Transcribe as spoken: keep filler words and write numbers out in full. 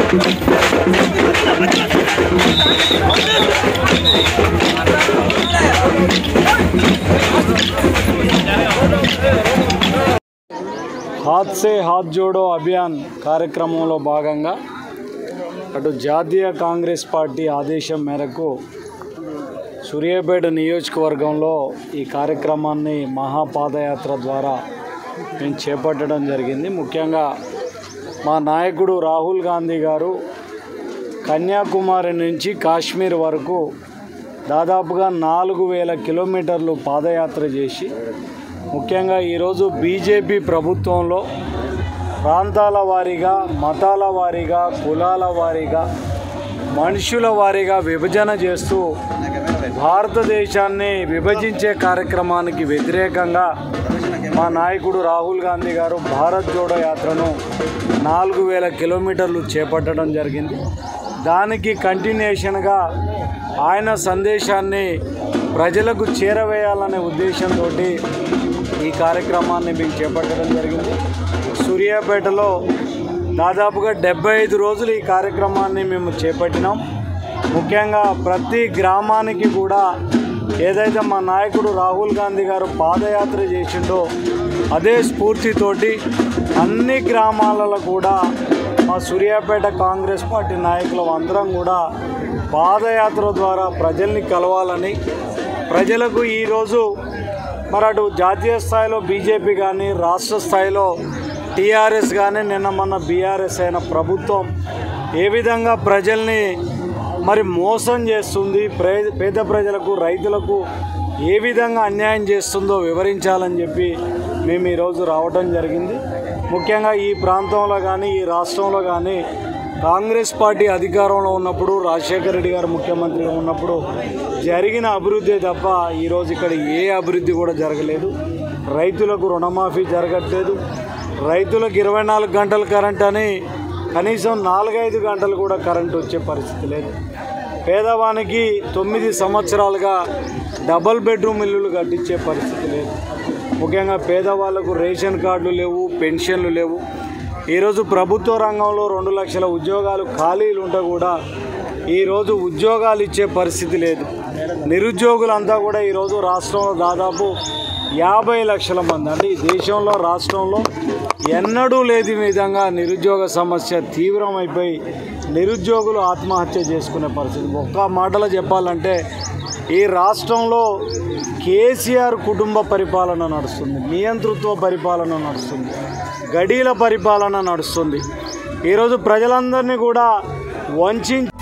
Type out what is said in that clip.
హాత్ సే హాత్ జోడో అభియాన్ కార్యక్రమంలో భాగంగా అటు జాతీయ కాంగ్రెస్ పార్టీ ఆదేశం మేరకు సూర్యాపేట నియోజకవర్గంలో ఈ కార్యక్రమాన్ని మహాపాదయాత్ర ద్వారా మేము చేపట్టడం జరిగింది. ముఖ్యంగా మా నాయకుడు రాహుల్ గాంధీ గారు కన్యాకుమారి నుంచి కాశ్మీర్ వరకు దాదాపుగా నాలుగు వేల కిలోమీటర్లు పాదయాత్ర చేసి ముఖ్యంగా ఈరోజు బీజేపీ ప్రభుత్వంలో ప్రాంతాల వారీగా, మతాల వారీగా, కులాల వారీగా, మనుషుల వారీగా విభజన చేస్తూ భారతదేశాన్ని విభజించే కార్యక్రమానికి వ్యతిరేకంగా మా నాయకుడు రాహుల్ గాంధీ గారు భారత్ జోడో యాత్రను నాలుగు వేల కిలోమీటర్లు చేపట్టడం జరిగింది. దానికి కంటిన్యూషన్గా ఆయన సందేశాన్ని ప్రజలకు చేరవేయాలనే ఉద్దేశంతో ఈ కార్యక్రమాన్ని మేము చేపట్టడం జరిగింది. సూర్యాపేటలో దాదాపుగా డెబ్బై ఐదు రోజులు ఈ కార్యక్రమాన్ని మేము చేపట్టినాం. ముఖ్యంగా ప్రతి గ్రామానికి కూడా ఏదైతే మా నాయకుడు రాహుల్ గాంధీ గారు పాదయాత్ర చేసిండో అదే స్ఫూర్తితోటి అన్ని గ్రామాలలో కూడా మా సూర్యాపేట కాంగ్రెస్ పార్టీ నాయకులు అందరం కూడా పాదయాత్ర ద్వారా ప్రజల్ని కలవాలని, ప్రజలకు ఈరోజు మరి అటు జాతీయ స్థాయిలో బీజేపీ కానీ, రాష్ట్ర స్థాయిలో టీఆర్ఎస్ కానీ, నిన్న మొన్న బీఆర్ఎస్ అయిన ప్రభుత్వం ఏ విధంగా ప్రజల్ని మరి మోసం చేస్తుంది, పేద ప్రజలకు, రైతులకు ఏ విధంగా అన్యాయం చేస్తుందో వివరించాలని చెప్పి మేము ఈరోజు రావడం జరిగింది. ముఖ్యంగా ఈ ప్రాంతంలో కానీ, ఈ రాష్ట్రంలో కానీ కాంగ్రెస్ పార్టీ అధికారంలో ఉన్నప్పుడు, రాజశేఖర రెడ్డి గారు ముఖ్యమంత్రిగా ఉన్నప్పుడు జరిగిన అభివృద్ధి తప్ప ఈరోజు ఇక్కడ ఏ అభివృద్ధి కూడా జరగలేదు. రైతులకు రుణమాఫీ జరగట్లేదు. రైతులకు ఇరవై నాలుగు గంటల కరెంట్ అని కనీసం నాలుగైదు గంటలు కూడా కరెంటు వచ్చే పరిస్థితి లేదు. పేదవానికి తొమ్మిది సంవత్సరాలుగా డబల్ బెడ్రూమ్ ఇల్లులు కట్టించే పరిస్థితి లేదు. ముఖ్యంగా పేదవాళ్లకు రేషన్ కార్డులు లేవు, పెన్షన్లు లేవు. ఈరోజు ప్రభుత్వ రంగంలో రెండు లక్షల ఉద్యోగాలు ఖాళీలు ఉంటే కూడా ఈరోజు ఉద్యోగాలు ఇచ్చే పరిస్థితి లేదు. నిరుద్యోగులంతా కూడా ఈరోజు రాష్ట్రంలో దాదాపు యాభై లక్షల మంది, అంటే ఈ దేశంలో రాష్ట్రంలో ఎన్నడూ లేని విధంగా నిరుద్యోగ సమస్య తీవ్రమైపోయి నిరుద్యోగులు ఆత్మహత్య చేసుకునే పరిస్థితి. ఒక్క మాటలో చెప్పాలంటే ఈ రాష్ట్రంలో కేసీఆర్ కుటుంబ పరిపాలన నడుస్తుంది, నియంతృత్వ పరిపాలన నడుస్తుంది, గడీల పరిపాలన నడుస్తుంది. ఈరోజు ప్రజలందరినీ కూడా వంచి